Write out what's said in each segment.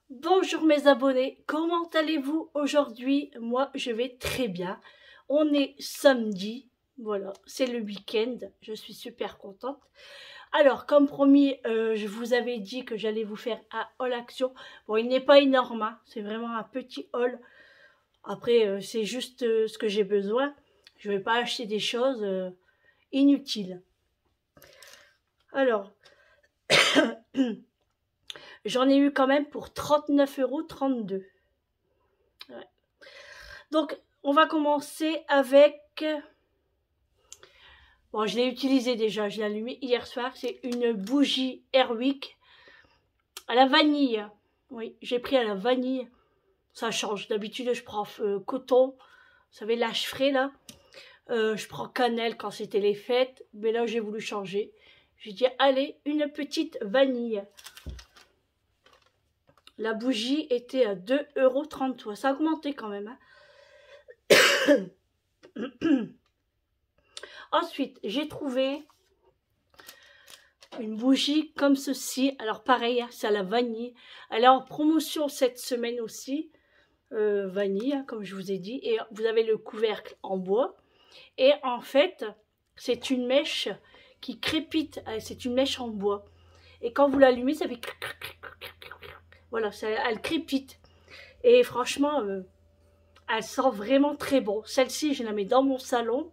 Bonjour mes abonnés, comment allez-vous aujourd'hui? Moi je vais très bien. On est samedi, voilà, c'est le week-end, je suis super contente. Alors comme promis, je vous avais dit que j'allais vous faire un haul action. Bon, il n'est pas énorme, hein, c'est vraiment un petit haul. Après c'est juste ce que j'ai besoin. Je ne vais pas acheter des choses inutiles. Alors, j'en ai eu quand même pour 39,32 €. Ouais. Donc, on va commencer avec... Bon, je l'ai utilisé déjà, je l'ai allumé hier soir. C'est une bougie Airwick à la vanille. Oui, j'ai pris à la vanille. Ça change. D'habitude, je prends coton. Vous savez, l'âge frais, là. Je prends cannelle quand c'était les fêtes. Mais là, j'ai voulu changer. J'ai dit, allez, une petite vanille. La bougie était à 2,33 €. Ça a augmenté quand même, hein. Ensuite, j'ai trouvé une bougie comme ceci. Alors pareil, hein, c'est à la vanille. Elle est en promotion cette semaine aussi. Vanille, hein, comme je vous ai dit. Et vous avez le couvercle en bois. Et en fait, c'est une mèche qui crépite. C'est une mèche en bois. Et quand vous l'allumez, ça fait... Voilà, elle crépite. Et franchement, elle sent vraiment très bon. Celle-ci, je la mets dans mon salon.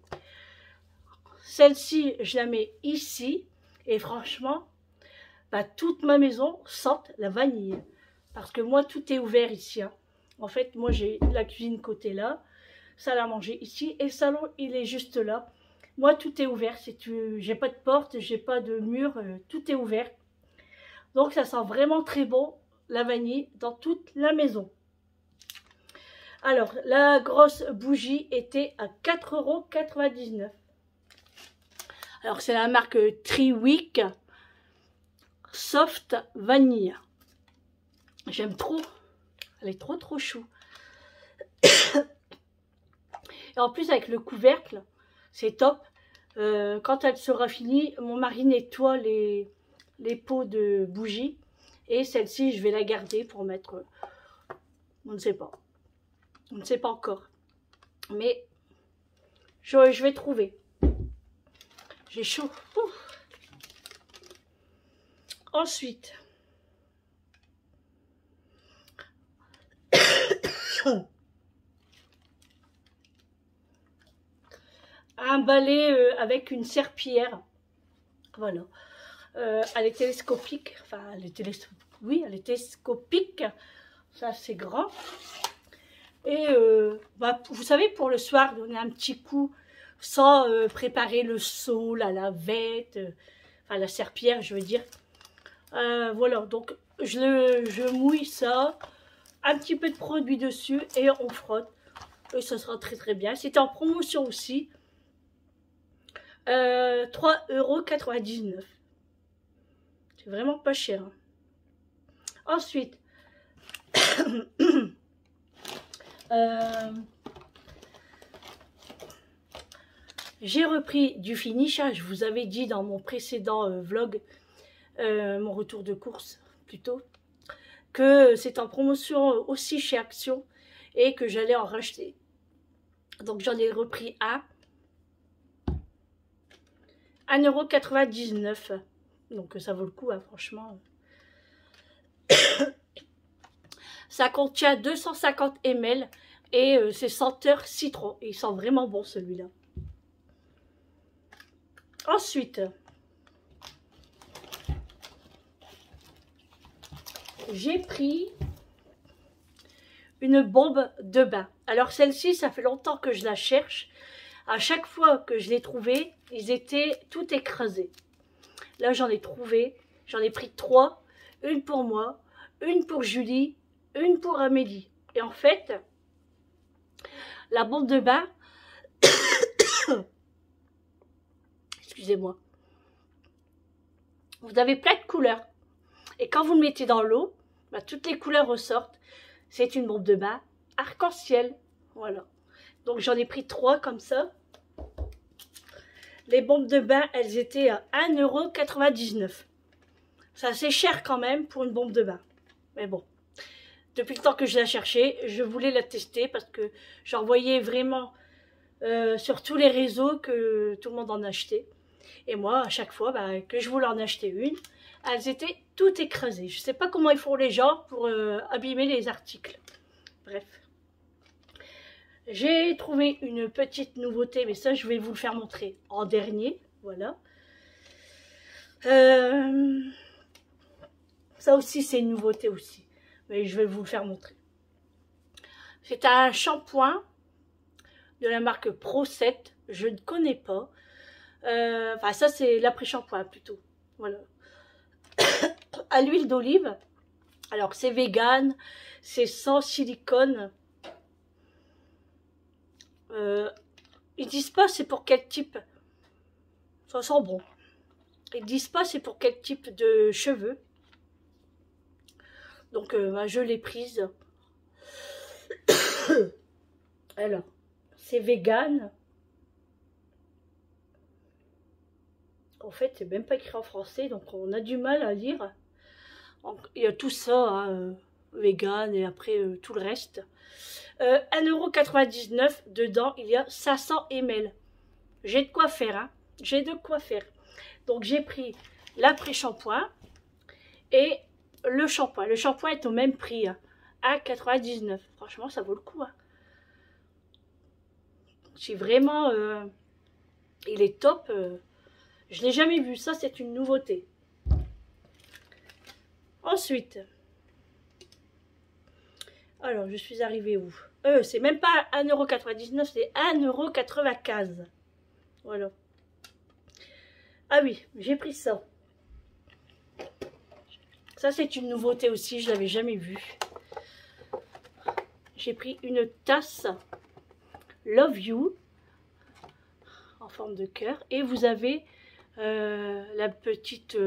Celle-ci, je la mets ici. Et franchement, bah, toute ma maison sent la vanille. Parce que moi, tout est ouvert ici. Hein. En fait, moi, j'ai la cuisine côté là. Salle à manger ici. Et le salon, il est juste là. Moi, tout est ouvert. J'ai pas de porte, j'ai pas de mur. Tout est ouvert. Donc, ça sent vraiment très bon, la vanille, dans toute la maison. Alors, la grosse bougie était à 4,99 €. Alors, c'est la marque Triwick Soft Vanille. J'aime trop. Elle est trop chou. Et en plus, avec le couvercle, c'est top. Quand elle sera finie, mon mari nettoie les pots de bougies. Et celle-ci, je vais la garder pour mettre... on ne sait pas. On ne sait pas encore. Mais je vais trouver. J'ai chaud. Ouf. Ensuite, un balai avec une serpillière. Voilà. Elle est télescopique. Enfin, oui, elle est télescopique. Ça, c'est grand. Et bah, vous savez, pour le soir, donner un petit coup sans préparer le seau, la lavette, enfin la serpillière, je veux dire. Voilà, donc je mouille ça, un petit peu de produit dessus et on frotte. Et ça sera très bien. C'était en promotion aussi. 3,99 €. C'est vraiment pas cher. Hein. Ensuite, j'ai repris du finish. Je vous avais dit dans mon précédent vlog, mon retour de course plutôt, que c'est en promotion aussi chez Action et que j'allais en racheter. Donc j'en ai repris un. 1,99 €. Donc ça vaut le coup, hein, franchement. Ça contient 250 ml et c'est senteur citron. Et il sent vraiment bon celui-là. Ensuite, j'ai pris une bombe de bain. Alors celle-ci, ça fait longtemps que je la cherche. À chaque fois que je l'ai trouvée, ils étaient tout écrasés. Là, j'en ai trouvé. J'en ai pris 3. Une pour moi, une pour Julie, une pour Amélie. Et en fait, la bombe de bain... Excusez-moi. Vous avez plein de couleurs. Et quand vous le mettez dans l'eau, bah, toutes les couleurs ressortent. C'est une bombe de bain arc-en-ciel. Voilà. Donc j'en ai pris 3 comme ça. Les bombes de bain, elles étaient à 1,99 €. C'est assez cher quand même pour une bombe de bain. Mais bon, depuis le temps que je la cherchais, je voulais la tester parce que j'en voyais vraiment sur tous les réseaux que tout le monde en achetait. Et moi, à chaque fois que je voulais en acheter une, elles étaient toutes écrasées. Je ne sais pas comment ils font les gens pour abîmer les articles. Bref. J'ai trouvé une petite nouveauté, mais ça, je vais vous le faire montrer en dernier. Voilà. Ça aussi, c'est une nouveauté aussi. Mais je vais vous le faire montrer. C'est un shampoing de la marque Pro 7. Je ne connais pas. Enfin, ça, c'est l'après-shampoing plutôt. Voilà. À l'huile d'olive. Alors, c'est vegan. C'est sans silicone. Ils disent pas c'est pour quel type. Ça sent bon. Ils disent pas c'est pour quel type de cheveux. Donc je l'ai prise. Alors, c'est vegan. En fait, c'est même pas écrit en français, donc on a du mal à lire. Donc, il y a tout ça, hein, vegan et après tout le reste. 1,99 €. Dedans, il y a 500 ml. J'ai de quoi faire, hein. J'ai de quoi faire. Donc, j'ai pris l'après-shampoing et le shampoing. Le shampoing est au même prix, hein, à 99. Franchement, ça vaut le coup. Hein. C'est vraiment... il est top. Je ne l'ai jamais vu. Ça, c'est une nouveauté. Ensuite... Alors, je suis arrivée où? C'est même pas 1,99 €, c'est 1,95 €. Voilà. Ah oui, j'ai pris ça. Ça, c'est une nouveauté aussi, je ne l'avais jamais vue. J'ai pris une tasse Love You en forme de cœur. Et vous avez la petite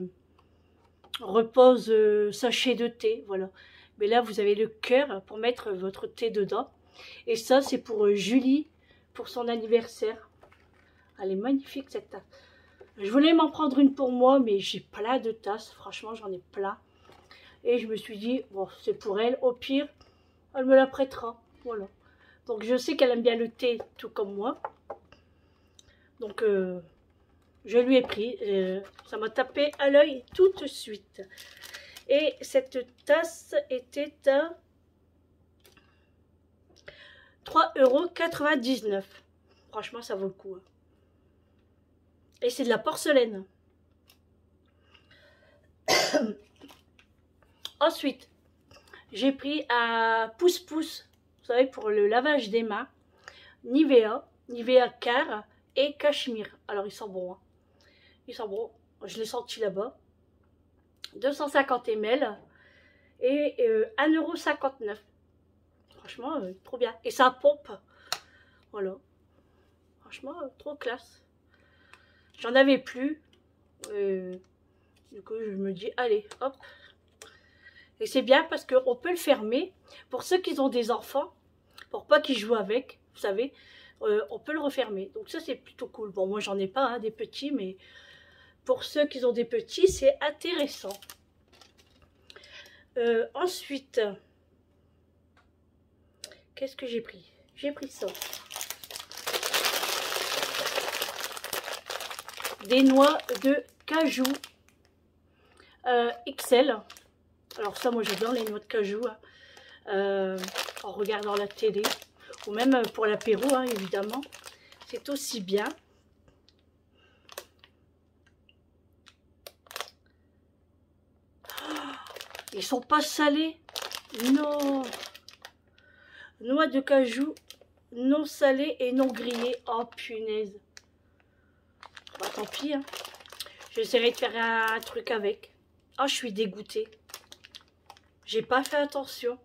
repose sachet de thé, voilà. Mais là, vous avez le cœur pour mettre votre thé dedans. Et ça, c'est pour Julie, pour son anniversaire. Elle est magnifique, cette tasse. Je voulais m'en prendre une pour moi, mais j'ai plein de tasses. Franchement, j'en ai plein. Et je me suis dit, bon, c'est pour elle. Au pire, elle me la prêtera. Voilà. Donc, je sais qu'elle aime bien le thé, tout comme moi. Donc, je lui ai pris. Ça m'a tapé à l'œil tout de suite. Et cette tasse était à 3,99 €. Franchement, ça vaut le coup. Hein. Et c'est de la porcelaine. Ensuite, j'ai pris un pouce-pouce, vous savez, pour le lavage des mains. Nivea Car et Cachemire. Alors, ils sont bons. Hein. Ils sont bons. Je l'ai senti là-bas. 250 ml et 1,59 €. Franchement, trop bien. Et ça pompe. Voilà. Franchement, trop classe. J'en avais plus. Du coup, je me dis, allez, hop. Et c'est bien parce qu'on peut le fermer. Pour ceux qui ont des enfants, pour pas qu'ils jouent avec, vous savez, on peut le refermer. Donc ça, c'est plutôt cool. Bon, moi, j'en ai pas, hein, des petits, mais... Pour ceux qui ont des petits, c'est intéressant. Ensuite, qu'est-ce que j'ai pris? J'ai pris ça. Des noix de cajou XL. Alors ça, moi j'adore les noix de cajou. Hein. En regardant la télé. Ou même pour l'apéro, hein, évidemment. C'est aussi bien. Ils sont pas salés. Non. Noix de cajou non salées et non grillées. Oh punaise. Bah, tant pis. Hein. J'essaierai de faire un truc avec. Oh, je suis dégoûtée. J'ai pas fait attention.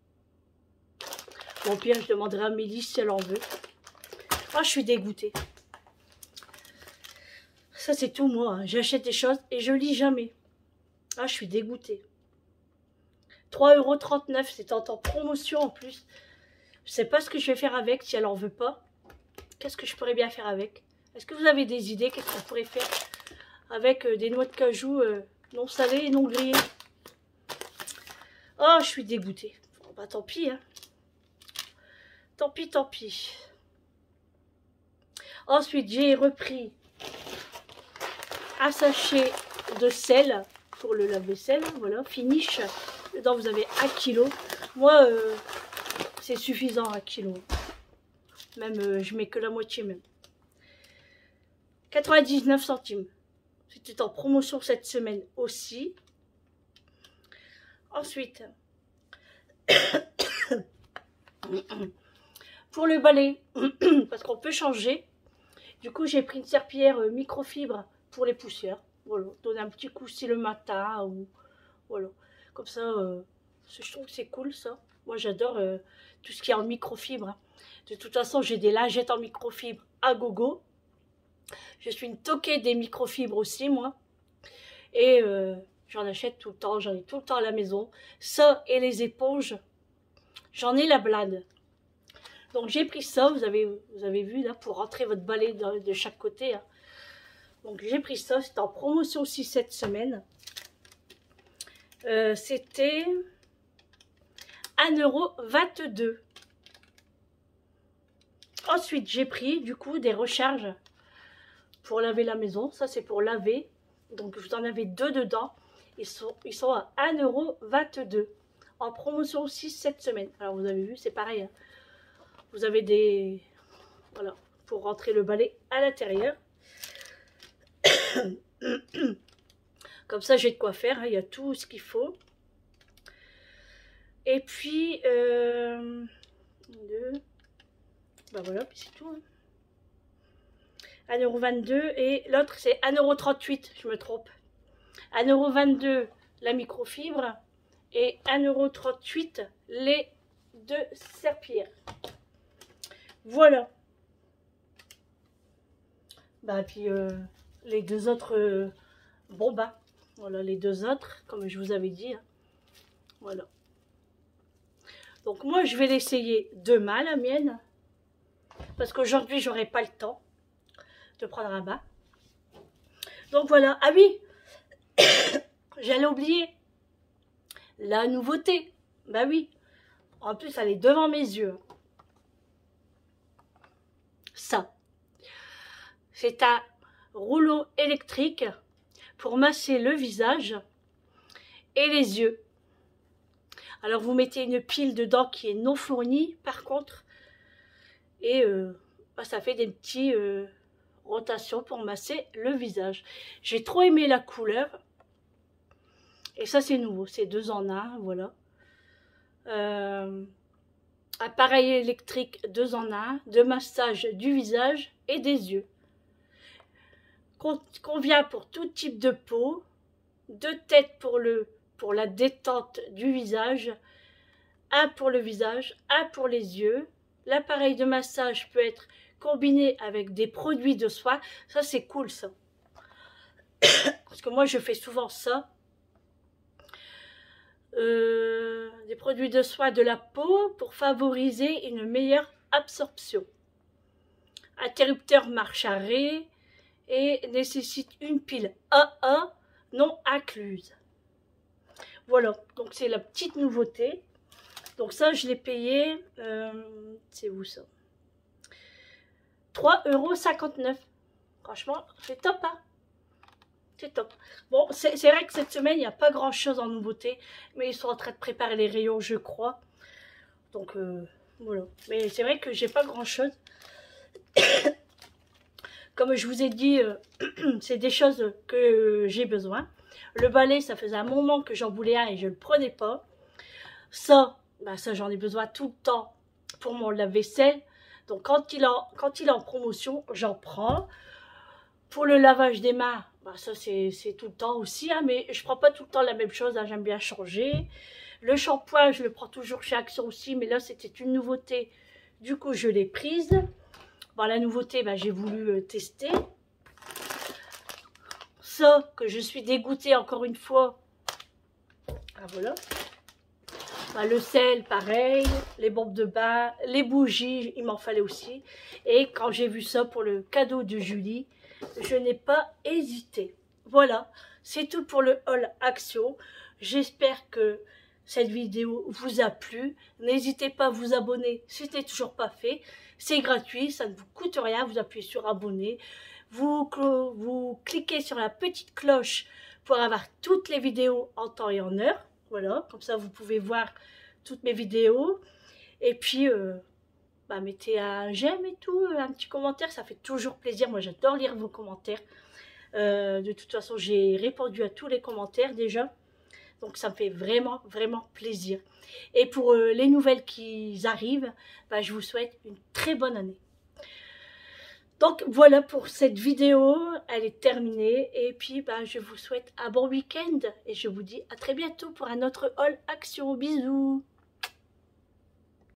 Bon, pire, je demanderai à Mélie si elle en veut. Oh, je suis dégoûtée. Ça, c'est tout moi. Hein. J'achète des choses et je lis jamais. Ah, je suis dégoûtée. 3,39 €, c'est en promotion en plus. Je sais pas ce que je vais faire avec si elle en veut pas. Qu'est-ce que je pourrais bien faire avec? Est-ce que vous avez des idées? Qu'est-ce qu'on pourrait faire avec des noix de cajou non salées et non grillées? Oh, je suis dégoûtée. Bon, bah tant pis, hein. Tant pis, tant pis. Ensuite, j'ai repris un sachet de sel pour le lave-vaisselle. Voilà, finish. Dedans, vous avez 1 kg. Moi, c'est suffisant, 1 kg. Même, je mets que la moitié même. 99 centimes. C'était en promotion cette semaine aussi. Ensuite, pour le balai, parce qu'on peut changer, du coup j'ai pris une serpillière microfibre pour les poussières. Voilà, donner un petit coup si le matin ou voilà, comme ça, je trouve que c'est cool ça. Moi j'adore tout ce qui est en microfibre. Hein. De toute façon, j'ai des lingettes en microfibre à gogo. Je suis une toquée des microfibres aussi, moi. Et j'en achète tout le temps, j'en ai tout le temps à la maison. Ça et les éponges, j'en ai la blinde. Donc j'ai pris ça, vous avez vu là, pour rentrer votre balai de chaque côté. Hein. Donc j'ai pris ça, c'était en promotion aussi cette semaine. C'était 1,22 €. Ensuite j'ai pris du coup des recharges pour laver la maison. Ça c'est pour laver. Donc vous en avez 2 dedans. Ils sont à 1,22 € en promotion aussi cette semaine. Alors vous avez vu, c'est pareil. Hein. Vous avez des... Voilà, pour rentrer le balai à l'intérieur. Comme ça, j'ai de quoi faire. Hein, il y a tout ce qu'il faut. Et puis... Ben voilà, puis c'est tout. Hein. 1,22 € et l'autre, c'est 1,38 €. Je me trompe. 1,22 € la microfibre et 1,38 € les 2 serpillères. Voilà. Bah puis les 2 autres bon bah voilà les 2 autres comme je vous avais dit. Hein. Voilà. Donc moi je vais l'essayer demain la mienne parce qu'aujourd'hui j'aurai pas le temps de prendre un bain. Donc voilà. Ah oui, j'allais oublier la nouveauté. Bah oui. En plus elle est devant mes yeux. Ça. C'est un rouleau électrique pour masser le visage et les yeux. Alors vous mettez une pile dedans qui est non fournie par contre. Et bah, ça fait des petites rotations pour masser le visage. J'ai trop aimé la couleur. Et ça c'est nouveau, c'est 2 en 1, voilà. Appareil électrique 2 en 1, de massage du visage et des yeux. Convient pour tout type de peau, 2 têtes pour la détente du visage, 1 pour le visage, 1 pour les yeux. L'appareil de massage peut être combiné avec des produits de soin. Ça c'est cool ça. Parce que moi je fais souvent ça. Des produits de soin de la peau pour favoriser une meilleure absorption. Interrupteur marche arrêt et nécessite une pile AA non incluse. Voilà, donc c'est la petite nouveauté. Donc ça, je l'ai payé, c'est où ça? 3,59 €. Franchement, c'est top, hein? C'est top. Bon, c'est vrai que cette semaine, il n'y a pas grand-chose en nouveauté, mais ils sont en train de préparer les rayons, je crois. Donc, voilà. Mais c'est vrai que j'ai pas grand-chose. Comme je vous ai dit, c'est des choses que j'ai besoin. Le balai, ça faisait un moment que j'en voulais un et je ne le prenais pas. Ça, bah ça j'en ai besoin tout le temps pour mon lave-vaisselle. Donc quand il est en promotion, j'en prends. Pour le lavage des mains, bah ça c'est tout le temps aussi. Hein, mais je ne prends pas tout le temps la même chose, hein, j'aime bien changer. Le shampoing, je le prends toujours chez Action aussi. Mais là, c'était une nouveauté. Du coup, je l'ai prise. Bon, la nouveauté, bah, j'ai voulu tester. Ça, que je suis dégoûtée encore une fois. Ah, voilà. Bah, le sel, pareil. Les bombes de bain, les bougies, il m'en fallait aussi. Et quand j'ai vu ça pour le cadeau de Julie, je n'ai pas hésité. Voilà, c'est tout pour le haul Action. J'espère que cette vidéo vous a plu. N'hésitez pas à vous abonner si ce n'est toujours pas fait. C'est gratuit, ça ne vous coûte rien. Vous appuyez sur abonner. Vous cliquez sur la petite cloche pour avoir toutes les vidéos en temps et en heure. Voilà, comme ça vous pouvez voir toutes mes vidéos. Et puis, mettez un j'aime et tout, un petit commentaire, ça fait toujours plaisir. Moi, j'adore lire vos commentaires. De toute façon, j'ai répondu à tous les commentaires déjà. Donc, ça me fait vraiment, vraiment plaisir. Et pour les nouvelles qui arrivent, je vous souhaite une très bonne année. Donc, voilà pour cette vidéo. Elle est terminée. Et puis, je vous souhaite un bon week-end. Et je vous dis à très bientôt pour un autre haul action. Bisous!